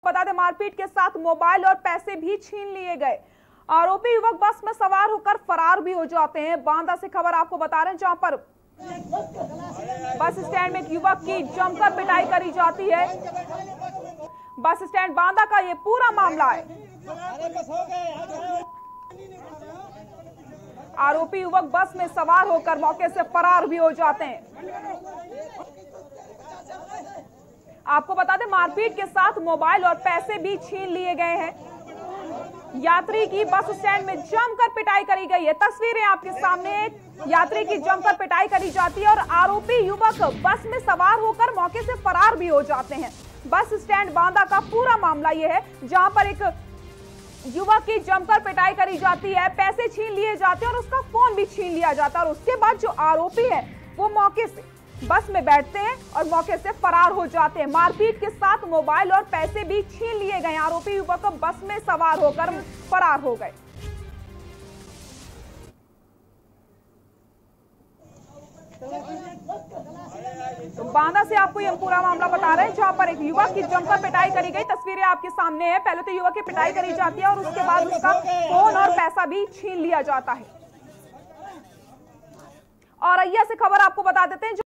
बता दें मारपीट के साथ मोबाइल और पैसे भी छीन लिए गए। आरोपी युवक बस में सवार होकर फरार भी हो जाते हैं। बांदा से खबर आपको बता रहे हैं, जहां पर बस स्टैंड में एक युवक की जमकर पिटाई करी जाती है। बस स्टैंड बांदा का ये पूरा मामला है। आरोपी युवक बस में सवार होकर मौके से फरार भी हो जाते हैं। आपको बता दें मारपीट के साथ मोबाइल और पैसे भी छीन लिए गए हैं। यात्री की बस स्टैंड में जमकर पिटाई करी गई है। तस्वीरें आपके सामने, यात्री की जमकर पिटाई करी जाती है और आरोपी युवक बस में सवार होकर मौके से फरार भी हो जाते हैं। बस स्टैंड बांदा का पूरा मामला यह है, जहां पर एक युवक की जमकर पिटाई करी जाती है, पैसे छीन लिए जाते हैं और उसका फोन भी छीन लिया जाता है। और उसके बाद जो आरोपी है वो मौके से बस में बैठते हैं और मौके से फरार हो जाते हैं। मारपीट के साथ मोबाइल और पैसे भी छीन लिए गए। आरोपी युवक बस में सवार होकर फरार हो गए। तो बांदा से आपको यह पूरा मामला बता रहे हैं, जहां पर एक युवक की जमकर पिटाई करी गई। तस्वीरें आपके सामने है। पहले तो युवक की पिटाई करी जाती है और उसके बाद उसका फोन और पैसा भी छीन लिया जाता है। और अय्या से खबर आपको बता देते हैं।